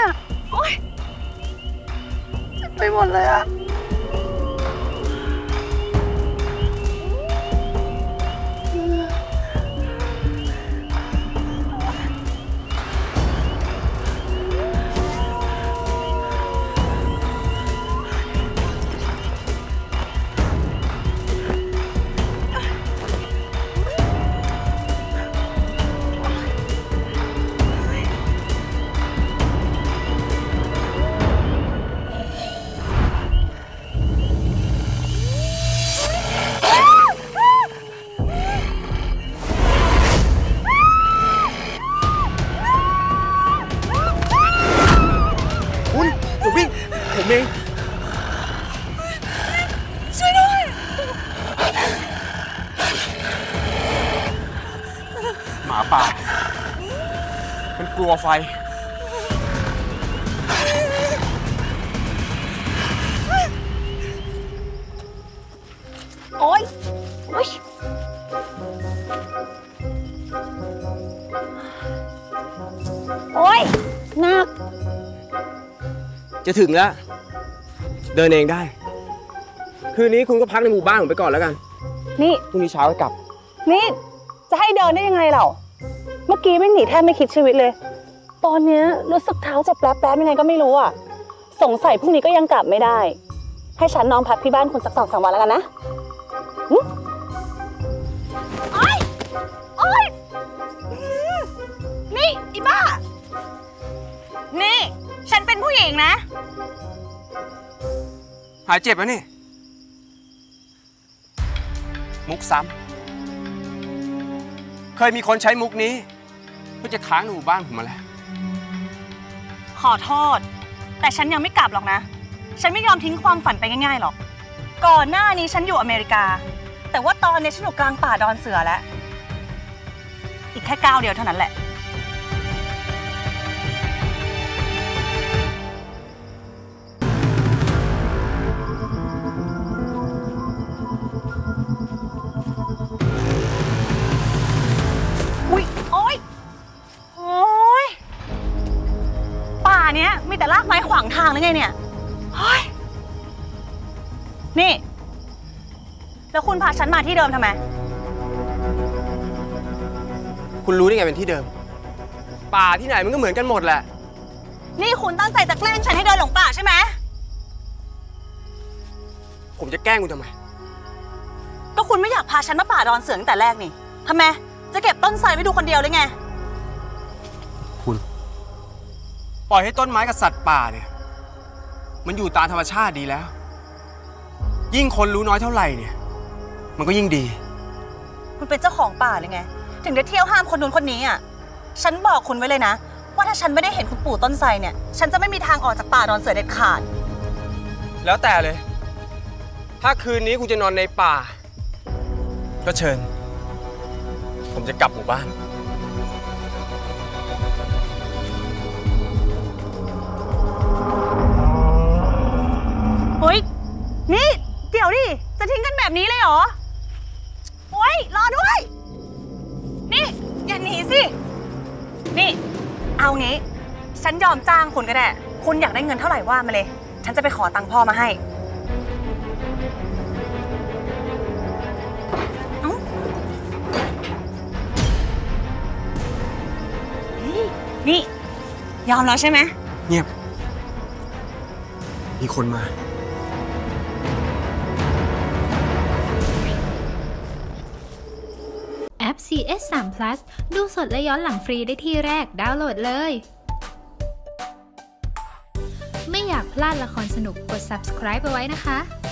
โอ๊ยไปหมดเลยอะผมเองช่วยด้วยหมาป่ามันกลัวไฟโอ๊ยโอ๊ยโอ๊ยหนักจะถึงแล้วเดินเองได้คืนนี้คุณก็พักในหมู่บ้านผมไปก่อนแล้วกันนี่พรุ่งนี้เช้าก็กลับนี่จะให้เดินได้ยังไงเราเมื่อกี้วิ่งหนีแทบไม่คิดชีวิตเลยตอนนี้รู้สึกเท้าจะแป๊บๆยังไงก็ไม่รู้อ่ะสงสัยพรุ่งนี้ก็ยังกลับไม่ได้ให้ฉันนอนพักที่บ้านคุณสัก2-3 วันแล้วกันนะโอ๊ยโอ๊ยนี่อีบ้านี่ฉันเป็นผู้หญิงนะหายเจ็บแล้วนี่มุกซ้ำเคยมีคนใช้มุกนี้เพื่อจะค้างในหมู่บ้านผมมาแล้วขอโทษแต่ฉันยังไม่กลับหรอกนะฉันไม่ยอมทิ้งความฝันไปง่ายๆหรอกก่อนหน้านี้ฉันอยู่อเมริกาแต่ว่าตอนนี้ฉันอยู่กลางป่าดอนเสือแล้วอีกแค่ก้าวเดียวเท่านั้นแหละเนี้ยมีแต่รากไม้ขวางทางหรือไงเนี่ยเฮ้ยนี่แล้วคุณพาฉันมาที่เดิมทำไมคุณรู้ได้ไงเป็นที่เดิมป่าที่ไหนมันก็เหมือนกันหมดแหละนี่คุณตั้งใจจะแกล้งฉันให้เดินหลงป่าใช่ไหมผมจะแกล้งคุณทำไมก็คุณไม่อยากพาฉันมาป่าดอนเสือตั้งแต่แรกนี่ทำไมจะเก็บต้นไทรไว้ดูคนเดียวเลยไงคุณปล่อยให้ต้นไม้กับสัตว์ป่าเนี่ยมันอยู่ตามธรรมชาติดีแล้วยิ่งคนรู้น้อยเท่าไหร่เนี่ยมันก็ยิ่งดีคุณเป็นเจ้าของป่าเลยไงถึงได้เที่ยวห้ามคนนู้นคนนี้อ่ะฉันบอกคุณไว้เลยนะว่าถ้าฉันไม่ได้เห็นคุณปู่ต้นไทรเนี่ยฉันจะไม่มีทางออกจากป่าดอนเสือเด็ดขาดแล้วแต่เลยถ้าคืนนี้คุณจะนอนในป่าก็เชิญผมจะกลับหมู่บ้านเฮ้ยนี่เดี๋ยวดิจะทิ้งกันแบบนี้เลยเหรอโอ้ยรอด้วยนี่อย่าหนีสินี่เอางี้ฉันยอมจ้างคุณก็ได้คุณอยากได้เงินเท่าไหร่ว่ามาเลยฉันจะไปขอตังค์พ่อมาให้นี่ยอมแล้วใช่ไหมเงียบมีคนมาแอป CS3 Plus ดูสดและย้อนหลังฟรีได้ที่แรกดาวน์โหลดเลยไม่อยากพลาดละครสนุกกด subscribe เอาไว้นะคะ